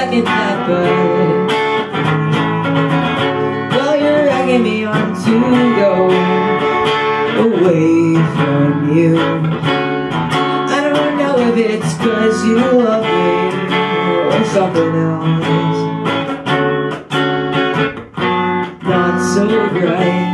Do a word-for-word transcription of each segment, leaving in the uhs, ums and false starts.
second that, but well, you're egging me on to go away from you. I don't know if it's 'cause you love me or something else not so bright.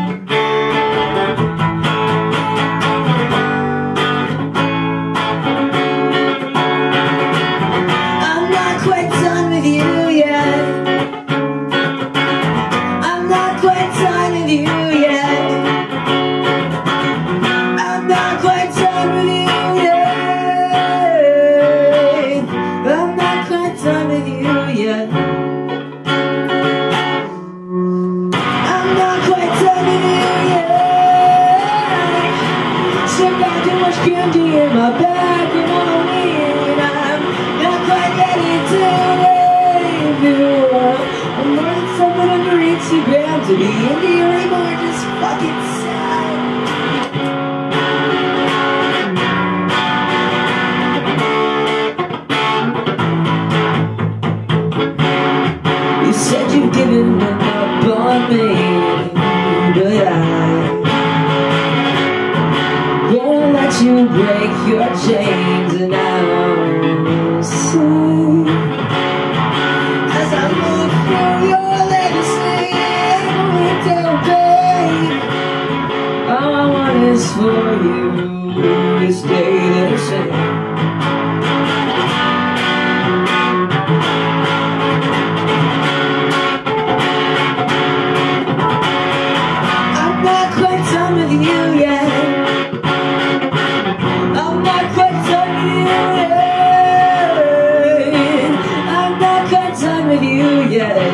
Candy in my bag from Halloween. I'm not quite ready to leave you. I'm learning something under Instagram to be into you anymore. Just fucking sad. You said you've given up on me, but I you break your chains, and I'll say, as I move through your legacy, window, babe, all I want is for you to stay the same. I'm not quite done with you yet. With you yet.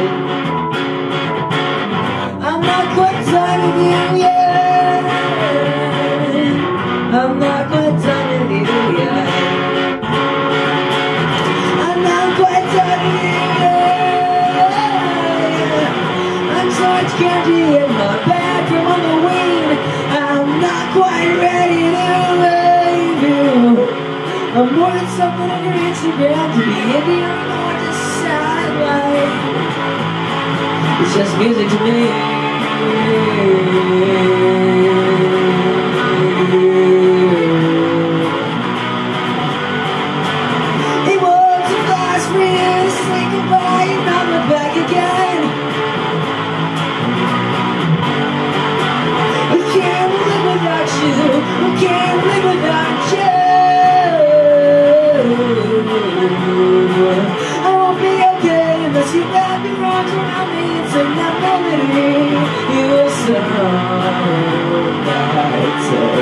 I'm not quite done with you yet. I'm not quite done with you yet. I'm not quite done with you yet. I'm so much candy in my bag from Halloween. I'm not quite ready to leave you. I'm more than something on your Instagram to be into your gorgeous satellite. It's just music to me. It was a blast for you to say goodbye and not look back again. I can't live without you. I can't live without you. I won't be okay unless you wrap your arms around me and sing that melody you sang that night.